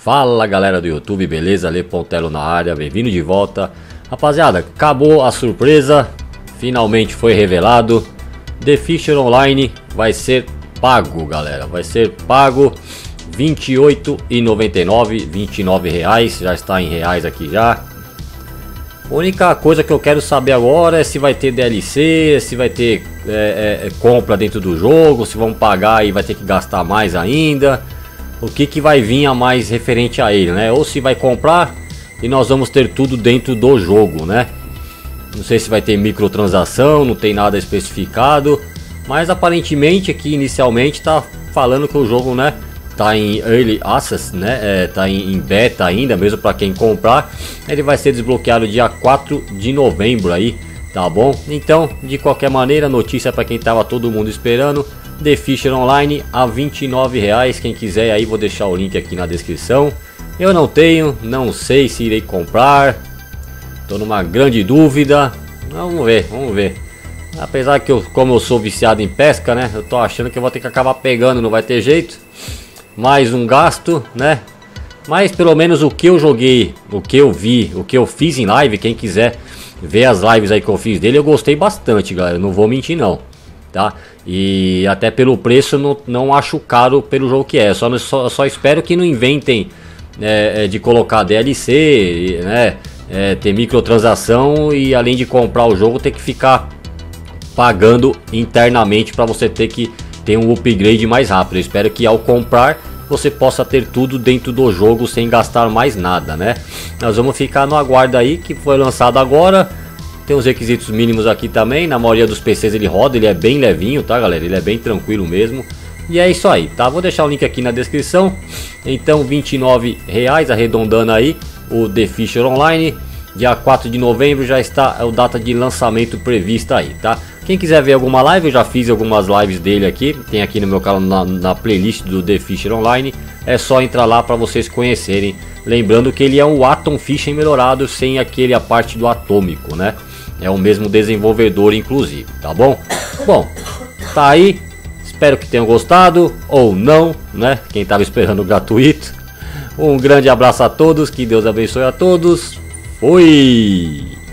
Fala galera do YouTube, beleza? Lê Pontelo na área, bem-vindo de volta. Rapaziada, acabou a surpresa, finalmente foi revelado. The Fisher Online vai ser pago, galera, vai ser pago R$ 28,99, R$ 29 reais, já está em reais aqui já. A única coisa que eu quero saber agora é se vai ter DLC, se vai ter compra dentro do jogo, se vamos pagar e vai ter que gastar mais ainda. O que vai vir a mais referente a ele, né? Ou se vai comprar e nós vamos ter tudo dentro do jogo, né? Não sei se vai ter microtransação, não tem nada especificado, mas aparentemente aqui inicialmente tá falando que o jogo, né, tá em Early Access, né? Tá em beta ainda, mesmo para quem comprar. Ele vai ser desbloqueado dia 4 de novembro aí, tá bom? Então, de qualquer maneira, notícia para quem tava todo mundo esperando. The Fisher Online a R$ 29 reais. Quem quiser aí, vou deixar o link aqui na descrição. Eu não tenho, não sei se irei comprar. Tô numa grande dúvida. Vamos ver, vamos ver. Apesar que como eu sou viciado em pesca, né? Eu tô achando que eu vou ter que acabar pegando, não vai ter jeito. Mais um gasto, né? Mas pelo menos o que eu joguei, o que eu vi, o que eu fiz em live, quem quiser ver as lives aí que eu fiz dele, eu gostei bastante, galera. Não vou mentir não, tá? E até pelo preço não acho caro pelo jogo que é. Só espero que não inventem de colocar DLC, né? Ter microtransação e além de comprar o jogo ter que ficar pagando internamente para você ter que ter um upgrade mais rápido. Eu espero que ao comprar você possa ter tudo dentro do jogo sem gastar mais nada, né? Nós vamos ficar no aguardo aí, que foi lançado agora. Tem os requisitos mínimos aqui também. Na maioria dos PCs ele roda, ele é bem levinho, tá, galera? Ele é bem tranquilo mesmo. E é isso aí, tá? Vou deixar o link aqui na descrição. Então, R$ 29 reais, arredondando aí, o The Fisher Online. Dia 4 de novembro já está a data de lançamento prevista aí, tá? Quem quiser ver alguma live, eu já fiz algumas lives dele aqui. Tem aqui no meu canal, na playlist do The Fisher Online. É só entrar lá para vocês conhecerem. Lembrando que ele é um Atom Fishing melhorado, sem a parte do atômico, né? É o mesmo desenvolvedor, inclusive, tá bom? Bom, tá aí. Espero que tenham gostado, ou não, né? Quem tava esperando gratuito. Um grande abraço a todos, que Deus abençoe a todos. Fui!